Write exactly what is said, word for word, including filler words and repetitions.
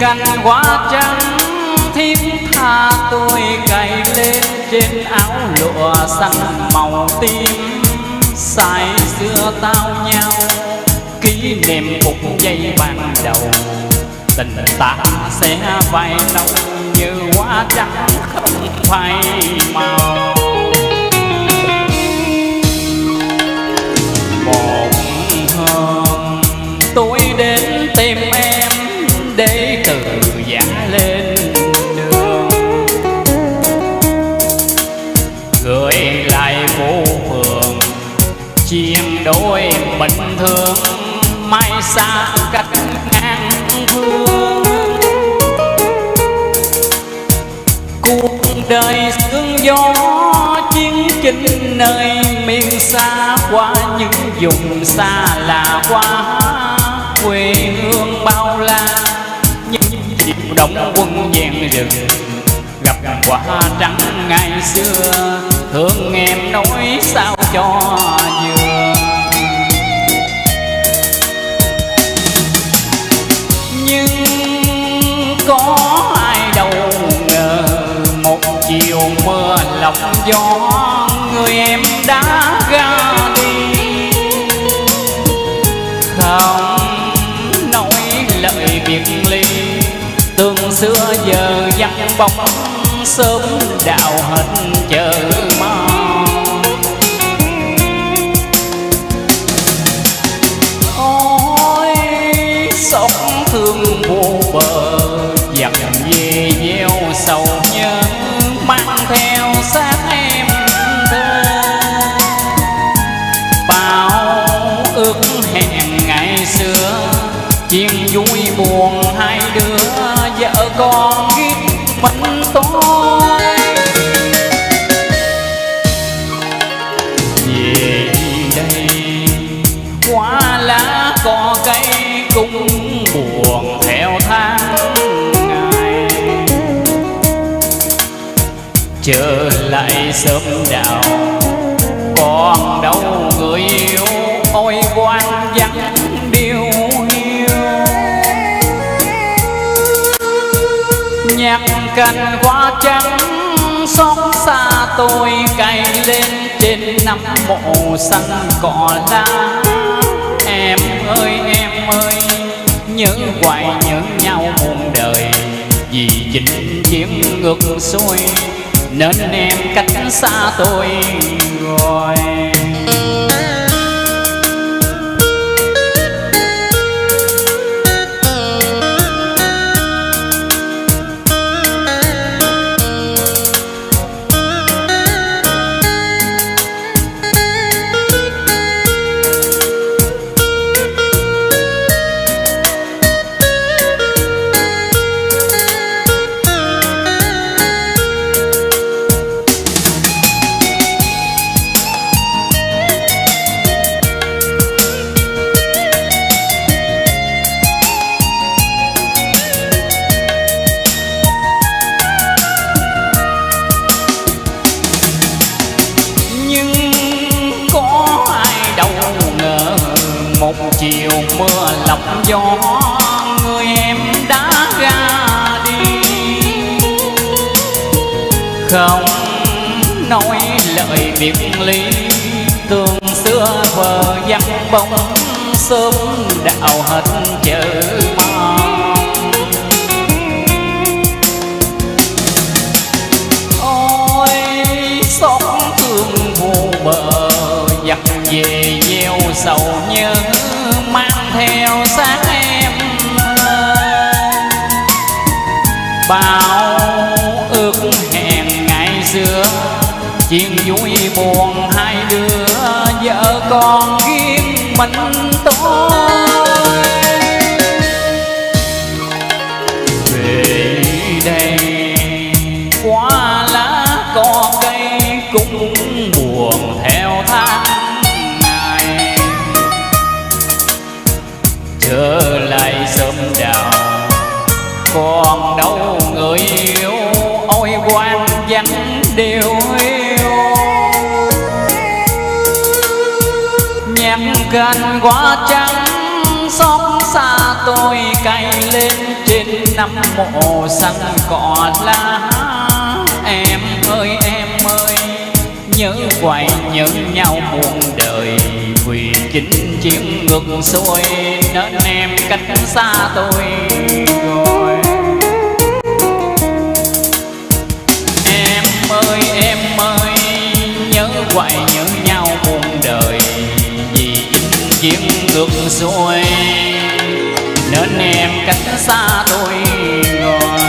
cành hoa trắng thiết tha tôi cài lên trên áo lụa xanh màu tím. Say xưa tao nhau kỷ niệm phút giây ban đầu, tình ta sẽ phai lâu như hoa trắng không phai màu. Một hôm tôi đến tìm em để từ giã lên đường, gửi lại phố phường chiên đôi bình thường, mai xa cách ngang phương. Cuộc đời sương gió chiến chinh nơi miền xa, qua những vùng xa là qua quê hương bao la. Những chiều đông quân vẹn rừng gặp quả trắng ngày xưa, thương em nói sao cho vừa. Nhưng có ai đâu ngờ một chiều mưa lộng gió, người em đã ra đi. Không nói lời biệt ly, tương xưa giờ vắng bóng, sớm đạo hết chờ mong. Ôi xót thương vô bờ, dặn về gieo sầu nhớ, mang theo xác em thơ. Bao ước hẹn ngày xưa, chuyện vui buồn hai đứa, vợ con ghét mình tôi. Về đây hoa lá cỏ cây cũng buồn theo tháng ngày, trở lại sớm đạo còn đâu người yêu. Ôi quan vắng điêu hiu, nhặt cành hoa trắng xót xa tôi cài lên trên nắm mộ xanh cỏ lá. Em ơi em ơi nhớ hoài nhớ nhau muôn đời, vì chinh chiến ngược xuôi nên em cách xa tôi rồi. Một chiều mưa lộng gió, người em đã ra đi. Không nói lời biệt ly, tương xưa vờ vắng bóng, sớm đạo hết chờ mong. Ôi xót thương vô bờ, dắt về gieo sầu nhớ, mang theo xác em thơ. Bao ước hẹn ngày xưa, chuyện vui buồn hai đứa, vợ con riêng mình tôi. Về đây hoa lá cỏ cây cũng buồn theo tháng ngày, trở lại sớm đạo còn đâu người yêu. Ôi quan vắng điều hiu, nhặt cành hoa trắng xót xa tôi cài lên trên năm mộ xanh cỏ lá. Em ơi em ơi nhớ hoài nhớ nhau muôn đời, vì chính chuyện ngược xuôi nên em cách xa tôi rồi. Em ơi em ơi nhớ hoài nhớ nhau muôn đời, vì chính chuyện ngược xuôi nên em cách xa tôi rồi.